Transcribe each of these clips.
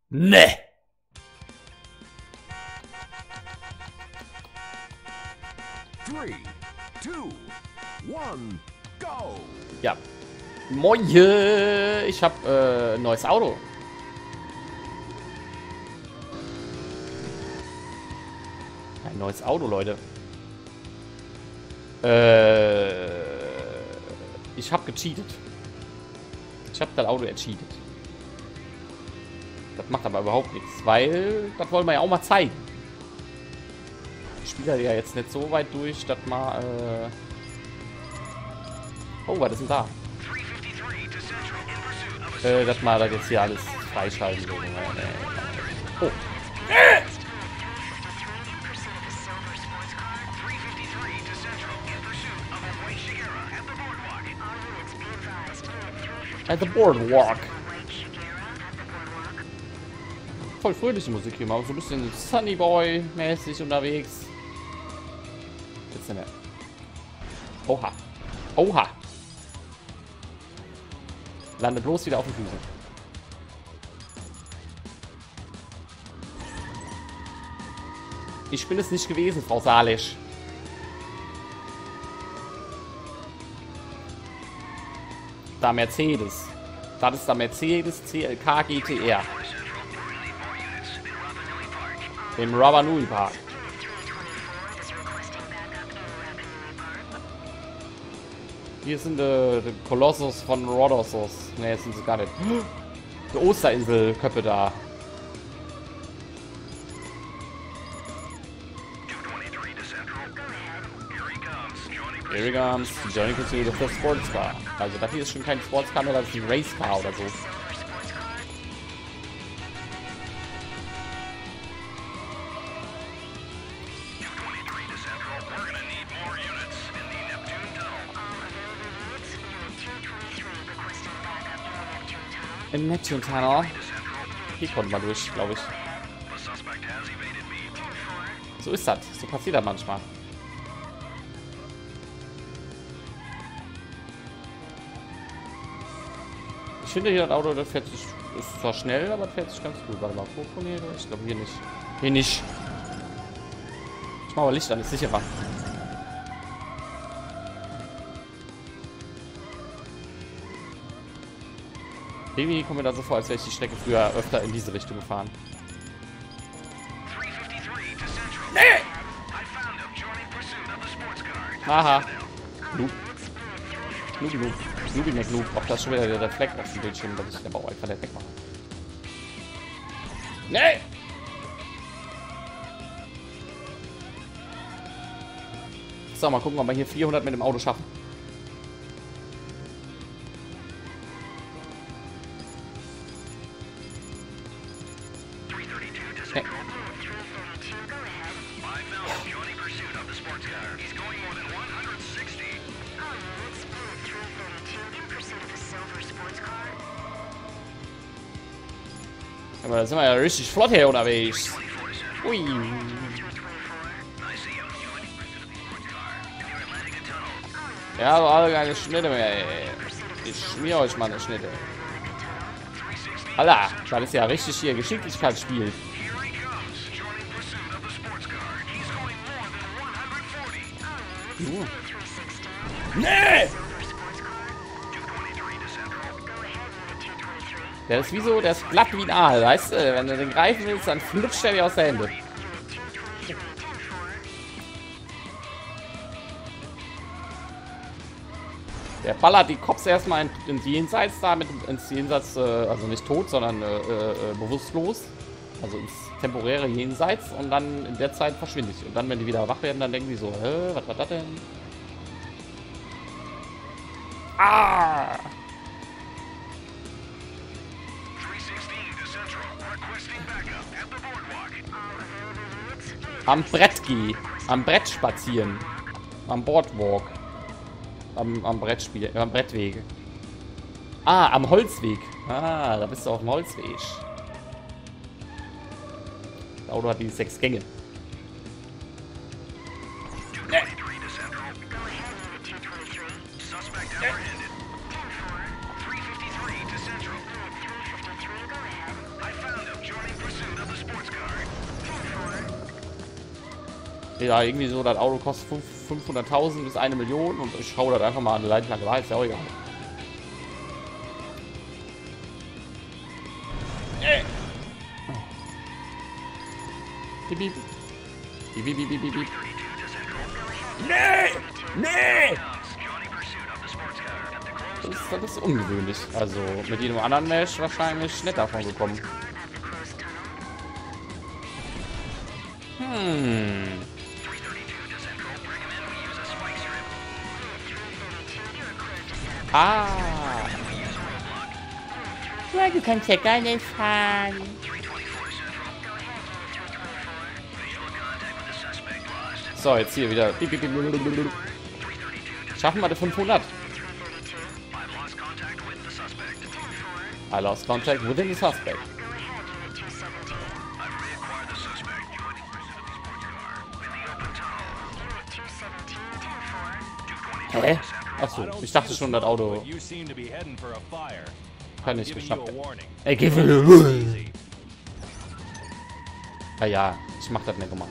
Ne! Three, two, one, go! Ja. Moje! Ich hab ein neues Auto. Ein neues Auto, Leute. Ich hab gecheatet. Ich hab das Auto ercheatet. Das macht aber überhaupt nichts, weil das wollen wir ja auch mal zeigen. Ich spiele ja jetzt nicht so weit durch, dass mal. Oh, was ist denn da? Dass man das jetzt hier alles freischalten will. Oh. At the boardwalk. Voll fröhliche Musik hier, mal so ein bisschen Sunny Boy mäßig unterwegs. Jetzt nicht mehr. Oha. Oha. Lande bloß wieder auf den Füßen. Ich bin es nicht gewesen, Frau Salisch. Da Mercedes. Das ist der Mercedes CLK GTR. Im Rubber Nui Park. Hier sind die Kolossus von Rhodosos. Ne, jetzt sind sie gar nicht. Die Osterinselköpfe da. Here he comes. Johnny Pursuit of the Sports Car. Also das hier ist schon kein Sportscar mehr, das ist ein Race Car oder so. Im Neptune Tunnel. Hier konnten wir durch, glaube ich. So ist das. So passiert das manchmal. Ich finde hier das Auto, das fährt sich, ist zwar schnell, aber fährt sich ganz gut. Warte mal, wo von hier? Ich glaube hier nicht. Hier nicht. Ich mache mal Licht an, ist sicherer. Irgendwie kommt mir da so vor, als wäre ich die Strecke früher öfter in diese Richtung gefahren. Nee! Haha. Noob. Noob, Noob. Noob, Noob. Ob das schon wieder der Fleck auf dem Bildschirm, dass ich den Bau einfach nicht wegmache. Nee! So, mal gucken, ob wir hier 400 mit dem Auto schaffen. Nee. Aber da sind wir ja richtig flott hier unterwegs. Ui. Ja, aber alle keine Schnitte mehr, ey. Ich schmier euch mal eine Schnitte. Alter, das ist ja richtig hier Geschicklichkeitsspiel. Nee! Der ist wie so, der ist glatt wie ein Aal, weißt du? Wenn du den greifen willst, dann flutscht er dir aus der Hände. Der ballert die Cops erstmal ins Jenseits da, ins Jenseits, also nicht tot, sondern bewusstlos. Also ins temporäre Jenseits und dann in der Zeit verschwinde ich. Und dann, wenn die wieder wach werden, dann denken die so, hä, was war das denn? Ah! Am Brett geh. Am Brett spazieren. Am Boardwalk. Am Brettspiel. Am Brettweg. Ah, am Holzweg. Ah, da bist du auf dem Holzweg. Das Auto hat die 6 Gänge. Nee. Ja, irgendwie so, das Auto kostet 500.000 bis 1 Million und ich hau das einfach mal an eine Leitplanke rein, ist ja auch egal. Piep, piep. Piep, piep, piep, piep, piep. Nee! Nee! Das ist ungewöhnlich. Also mit jedem anderen Mesh wahrscheinlich nicht davon gekommen. Ah. Ja, du kannst ja gar nicht fahren. So, jetzt hier wieder. Schaffen wir die 500. I lost contact within the suspect. Hä? Achso, ich dachte schon, das Auto kann nicht geschnappt werden. Ey, geh für... Ja, ja, ich mach das nicht nochmal.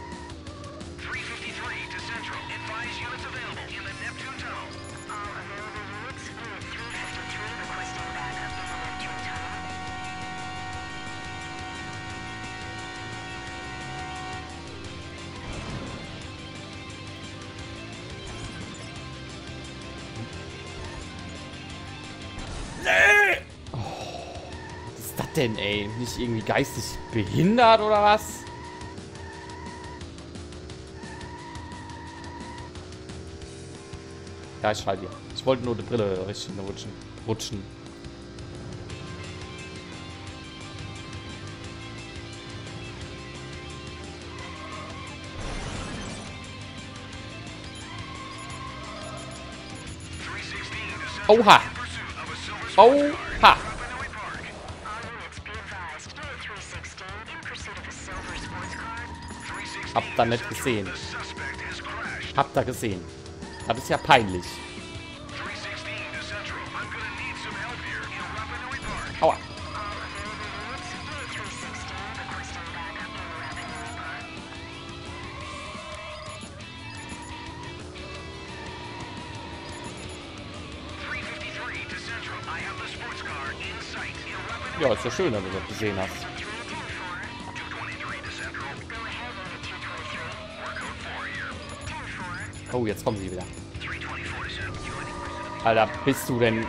Was ist das denn, ey? Nicht irgendwie geistig behindert oder was? Ja, ich schalte dir. Ich wollte nur die Brille richtig rutschen. Oha! Oha! Habt ihr nicht gesehen. Habt ihr gesehen. Das ist ja peinlich. Aua. Ja, ist ja schön, dass du das gesehen hast. Oh, jetzt kommen sie wieder. Alter, bist du denn...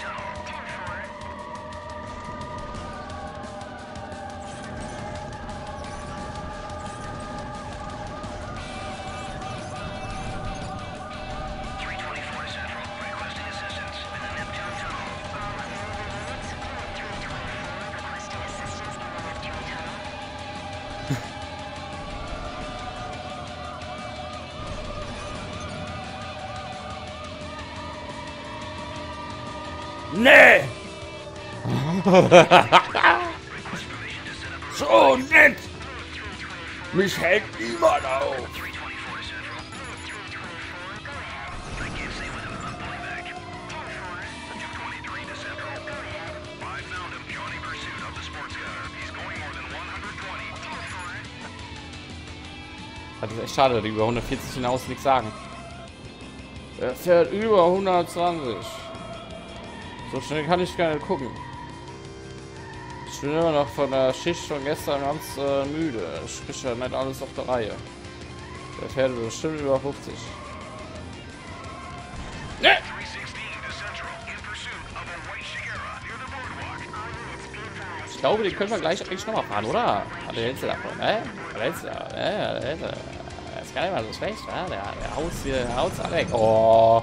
Nee! So nett! Mich hält niemand auf! Das ist echt schade, dass die über 140 hinaus nichts sagen. Er fährt über 120. So schnell kann ich gar nicht gucken. Ich bin immer noch von der Schicht von gestern ganz müde. Ich kriege ja nicht alles auf der Reihe. Der fährt bestimmt über 50. Nee! Ich glaube, den können wir gleich eigentlich nochmal fahren, oder? Was hältst du davon, ne? Was hältst du da? Das ist gar nicht mal so schlecht, wa? Der haut hier, haut's alle weg. Oh!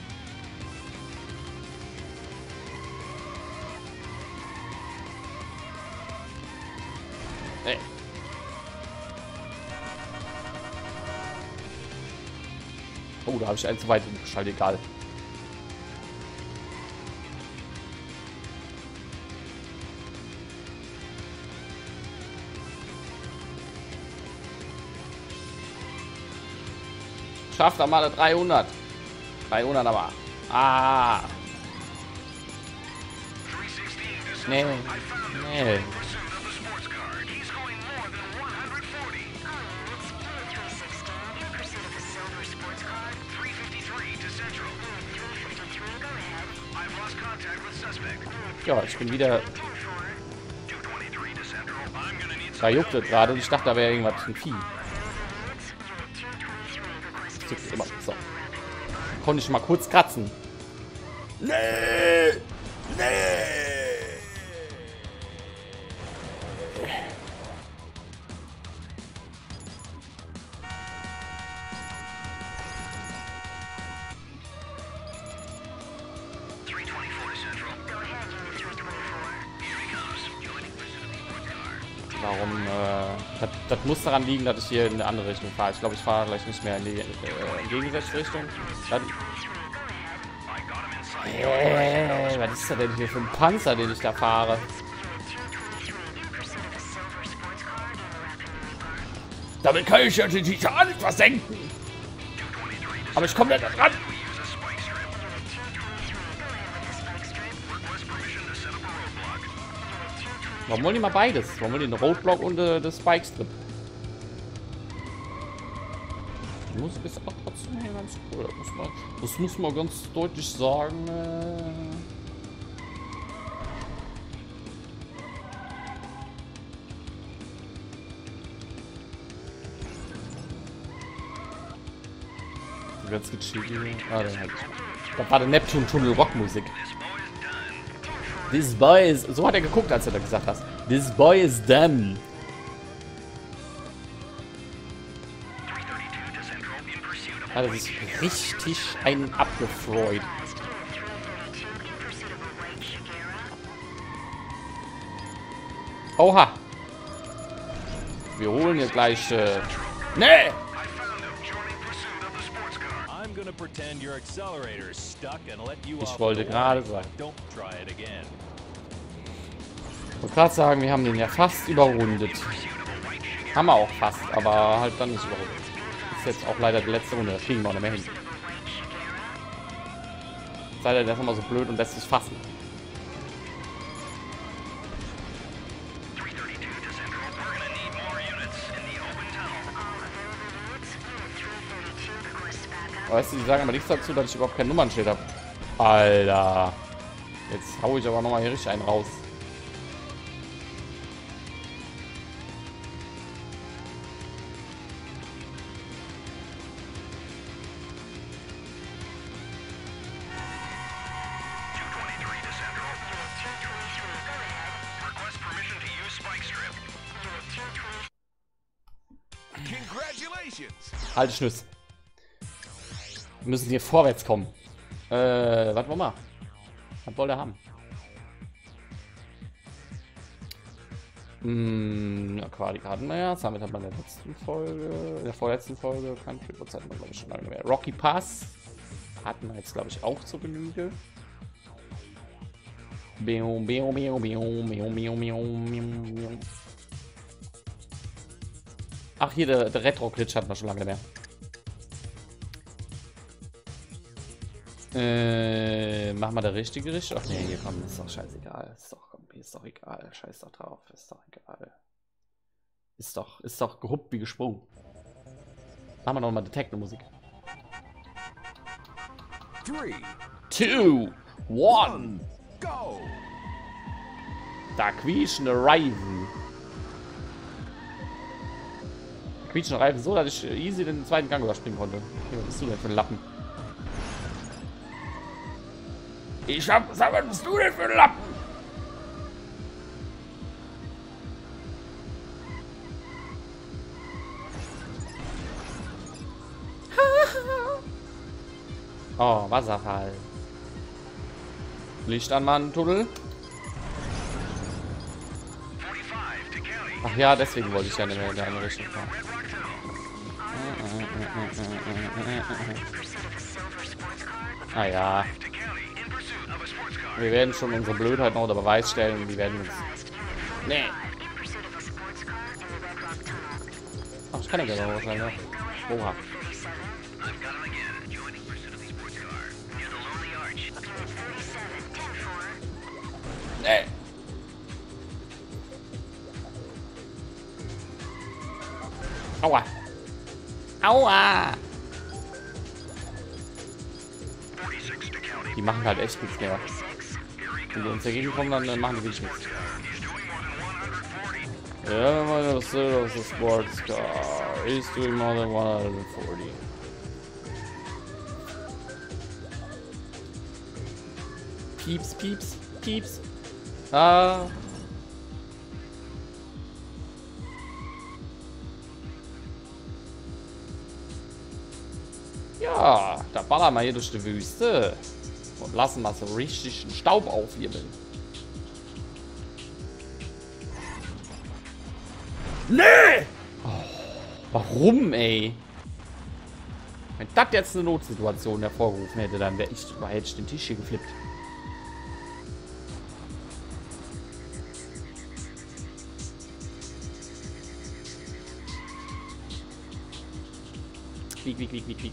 Nee. Oh, da habe ich einen zu weit umgeschaltet, egal. Schafft er mal 300. 300 aber. Ah. Nee. Nee. Ja, ich bin wieder... Da juckt es gerade und ich dachte, da wäre irgendwas, ein Vieh. Immer. So. Konnte ich mal kurz kratzen. Nee! Nee! Warum? Das muss daran liegen, dass ich hier in eine andere Richtung fahre. Ich glaube, ich fahre gleich nicht mehr in die entgegengesetzte Richtung. Dann was ist das denn hier für ein Panzer, den ich da fahre? Damit kann ich ja die Titanic versenken. Aber ich komme nicht da dran. Warum wollen die mal beides? Warum wollen die den Roadblock und das Spike-Strip? Die Musik ist auch trotzdem hier ganz cool. Das muss man ganz deutlich sagen. Ganz gechillt. Ah, dann halt. Das war der Neptun-Tunnel Rockmusik. This boy is... So hat er geguckt, als er da gesagt hat. This boy is done. Hat er sich richtig einen abgefreut. Oha. Wir holen hier gleich... Nee! Ich wollte gerade sagen. Ich wollte gerade sagen, wir haben den ja fast überrundet. Haben wir auch fast, aber halt dann nicht überrundet. Ist jetzt auch leider die letzte Runde. Das kriegen wir auch nicht mehr hin. Sei denn, der ist immer so blöd und lässt sich fassen. Weißt du, die sagen aber nichts dazu, dass ich überhaupt kein Nummernschild habe. Alter. Jetzt hau ich aber noch mal hier richtig einen raus. Halt Schnüss. Wir müssen hier vorwärts kommen. Was wollen wir? Was wollen wir haben? Aquatic hatten wir ja. Damit hat man in der letzten Folge, in der vorletzten Folge, Country Roads hatten wir glaube ich schon lange mehr. Rocky Pass hatten wir jetzt glaube ich auch zur Genüge. Ach, hier der Retro-Glitch hatten wir schon lange mehr. Machen wir der richtige Richtung? Ach nee, hier kommen, ist doch scheißegal. Ist doch egal. Scheiß doch drauf. Ist doch egal. Ist doch gehuppt wie gesprungen. Machen wir noch mal die Techno-Musik. 3, 2, 1, go! Da quietschende Reifen. Quietschende Reifen so, dass ich easy den zweiten Gang überspringen konnte. Okay, was bist du denn für ein Lappen? Sag, was bist du denn für ein Lappen? Oh, Wasserfall. Licht an, Mann, Tunnel. Ach ja, deswegen wollte ich ja nicht mehr in der andere Richtung fahren. Ah ja. Wir werden schon unsere Blödheit noch unter Beweis stellen. Die werden uns... Nee. Ach, ich kann ja gerne wahrscheinlich. Oha. Nee. Aua. Aua. Die machen halt echt nichts mehr. Wenn die uns dagegen kommen, dann machen die wirklich nichts. Ja, meine Silver Sports Car is doing more than 140. Pieps, pieps, pieps. Ah. Ja, da ballern wir hier durch die Wüste und lassen mal so richtig einen Staub aufwirbeln. Nee! Oh, warum, ey? Wenn das jetzt eine Notsituation hervorgerufen hätte, dann wäre hätte ich den Tisch hier geflippt. Quiek, quiek, quiek, quiek, quiek.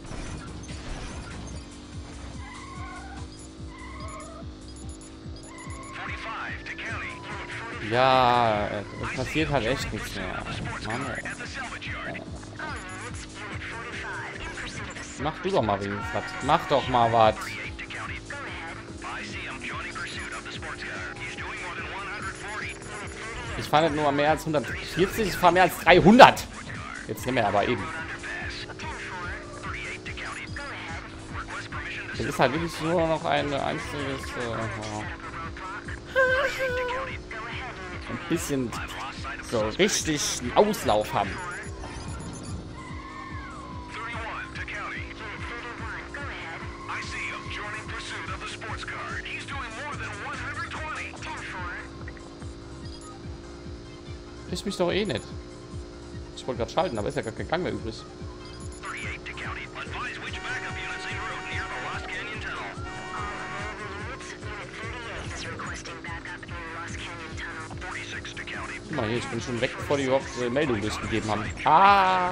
Ja, es passiert halt echt nichts mehr. Mann, mach du doch mal wenigstens was. Mach doch mal was. Ich fahre nicht nur mehr als 140, ich fahre mehr als 300. Jetzt nehmen wir aber eben. Das ist halt wirklich nur noch ein einziges... ein bisschen so richtig einen Auslauf haben. Ich mich doch eh nicht. Ich wollte gerade schalten, aber ist ja gar kein Gang mehr übrig. Guck mal hier, ich bin schon weg, bevor die überhaupt Meldung durchgegeben haben. Ah!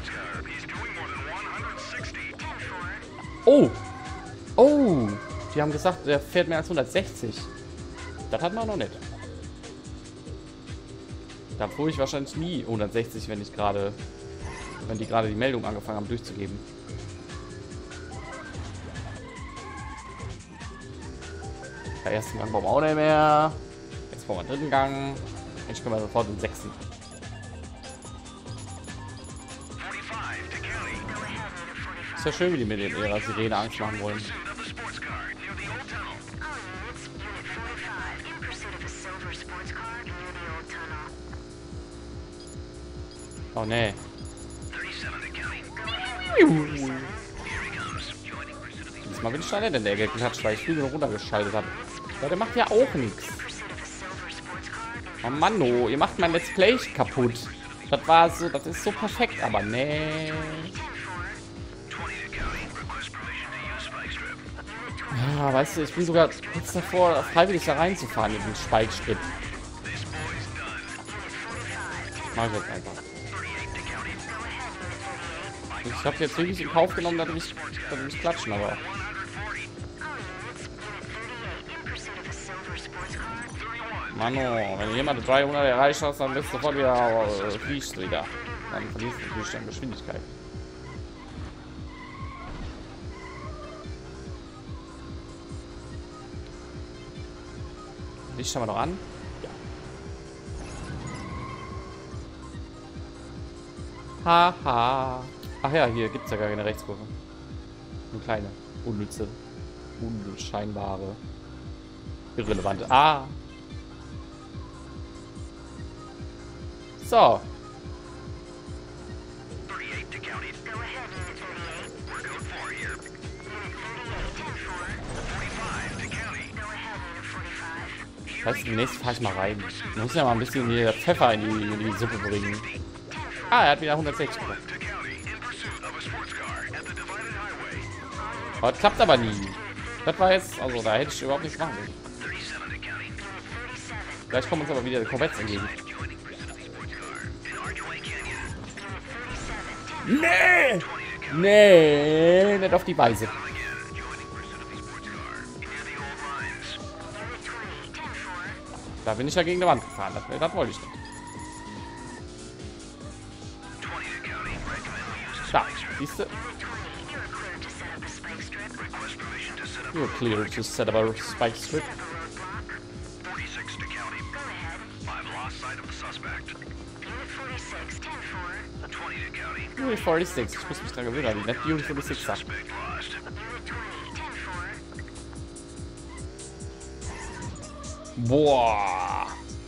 Oh! Oh! Die haben gesagt, der fährt mehr als 160. Das hat man noch nicht. Da fuhr ich wahrscheinlich nie 160, wenn die gerade die Meldung angefangen haben durchzugeben. Der ersten Gang brauchen wir auch nicht mehr. Jetzt brauchen wir den dritten Gang. Jetzt können wir sofort den sechsten. Ist ja schön, wie die mit ihrer Sirene Angst machen wollen. Oh ne. Diesmal bin ich schneller, denn der geklatscht, weil ich Flügel runtergeschaltet habe. Ja, der macht ja auch nichts. Oh Mann, oh, ihr macht mein Let's Play kaputt. Das war so, das ist so perfekt, aber nee. Ja, weißt du, ich bin sogar kurz davor, freiwillig da reinzufahren in den Spike-Strip. Mach ich jetzt einfach. Ich habe jetzt wirklich in Kauf genommen, dass ich klatschen, aber... Mann, oh, wenn jemand 300 erreicht hast, dann bist du sofort wieder fliegst du wieder. Dann verlierst du natürlich deine Geschwindigkeit. Licht haben wir noch an? Ja. Haha. Ach ja, hier gibt es ja gar keine Rechtskurve. Nur kleine, unnütze, unscheinbare, irrelevante. Ah! So. Das heißt, demnächst fahre ich mal rein. Ich muss ja mal ein bisschen hier Pfeffer in die Suppe bringen. Ah, er hat wieder 160 gemacht. Aber das klappt aber nie. Das war jetzt, also da hätte ich überhaupt nichts machen können. Gleich kommen uns aber wieder Corvettes entgegen. Nee! Nee, nicht auf die Weise. Da bin ich ja gegen die Wand gefahren. Das wollte ich nicht. Da, siehst du? You're clear to set up a spike strip. 46 to county. Go ahead. I've lost sight of the suspect. Unit 46, 10-4. 20 to county. Unit 46. Ich muss mich dran gewöhnen, die nette Unit 46 sagt. Suspect lost. Unit 20, 10-4. Boah.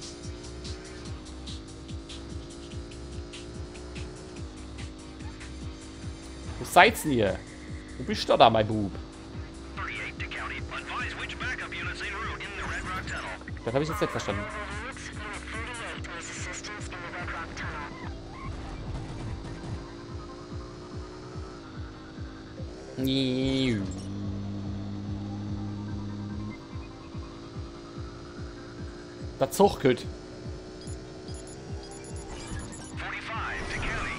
Wo seid's denn hier? Wo bist du da, mein Bub? 38 to county. Advise which backup units en route in the Red Rock Tunnel. Das habe ich jetzt nicht verstanden. Units, Unit 38 needs assistance in the Red Rock Tunnel. Das zuchtet. 45 to county.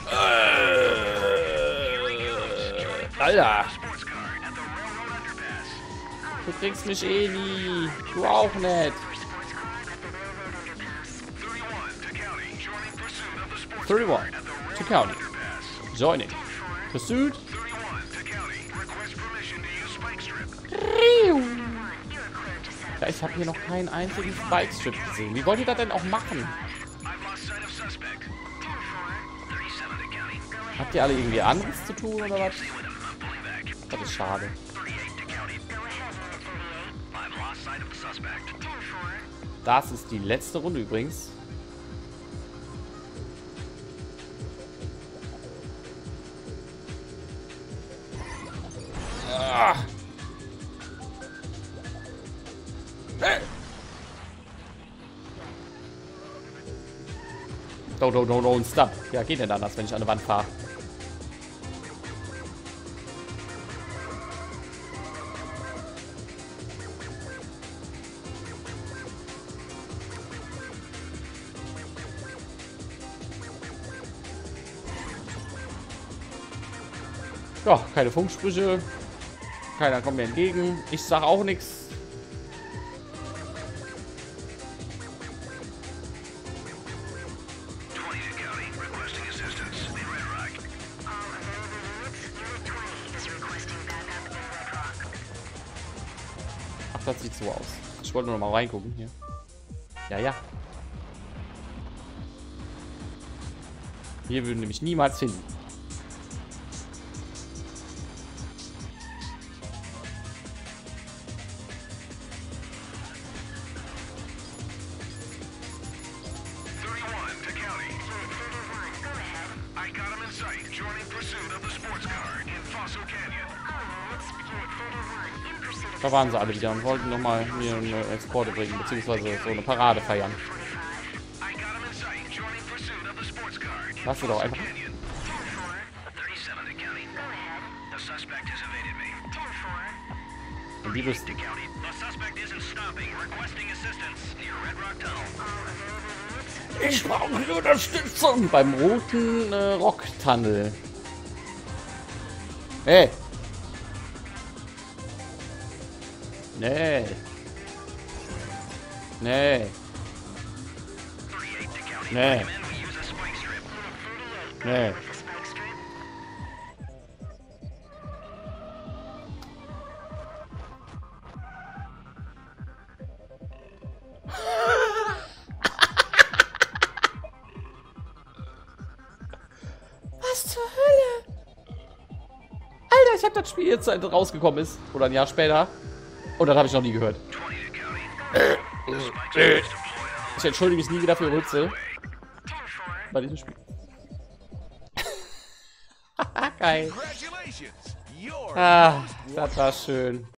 Alter, Sports car at the railroad underpass. du kriegst mich eh nie. Du auch nicht. Sports car at the railroad underpass. 31 to county. Joining pursuit of the sports 31 car at the to railroad county. underpass. Joining. Pursuit. 31 to county. Request permission to use spike strip. You are clear to set Ja, ich habe hier noch keinen einzigen Spike-Strip gesehen. Wie wollt ihr das denn auch machen? I've lost sight of suspect. 10-4. 37 to county. Habt ihr alle irgendwie anderes zu tun oder was? Stay with him. I'm pulling back. Das ist schade. 38 to county. Go ahead, Unit 38. I've lost sight of the suspect. 10-4. Das ist die letzte Runde übrigens. Ah. Hey. Don't stop. Ja, geht denn anders, wenn ich an der Wand fahre? Ja, keine Funksprüche. Keiner kommt mir entgegen. Ich sag auch nichts. Ach, das sieht so aus. Ich wollte nur noch mal reingucken hier. Ja, ja. Hier würden nämlich niemals finden. Da waren sie alle wieder und wollten noch mal mir eine Exporte bringen, beziehungsweise so eine Parade feiern. Lass sie doch einfach. Und die wüssten. Ich brauche Unterstützung beim roten Rock-Tunnel. Hey! Nee. Nee. Nee. Nee. Was zur Hölle? Alter, ich hab das Spiel jetzt, seit es rausgekommen ist. Oder ein Jahr später. Und das habe ich noch nie gehört. Ich entschuldige mich nie wieder für Rütze. Bei diesem Spiel. Geil. Ah, das war schön.